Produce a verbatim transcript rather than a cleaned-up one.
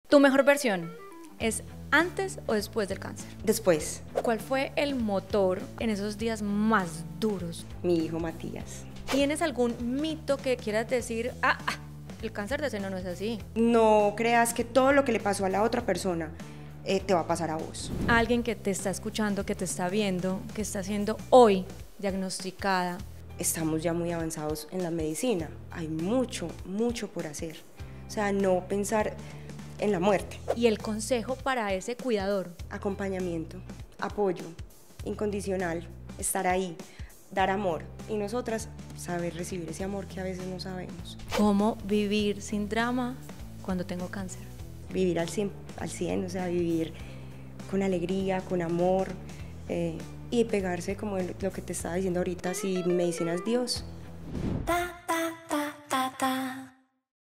¿Tu mejor versión es antes o después del cáncer? Después, ¿Cuál fue el motor en esos días más duros? mi hijo Matías. ¿Tienes algún mito que quieras decir, ah, ah, el cáncer de seno no es así? No creas que todo lo que le pasó a la otra persona eh, te va a pasar a vos. Alguien que te está escuchando, que te está viendo, que está siendo hoy diagnosticada. Estamos ya muy avanzados en la medicina. Hay mucho, mucho por hacer. O sea, no pensar en la muerte. Y el consejo para ese cuidador. Acompañamiento, apoyo, incondicional, estar ahí, dar amor. Y nosotras, saber recibir ese amor que a veces no sabemos. ¿Cómo vivir sin drama cuando tengo cáncer? Vivir al cien, al cien, o sea, vivir con alegría, con amor, eh, y pegarse como lo que te estaba diciendo ahorita, si mi medicina es Dios. Ta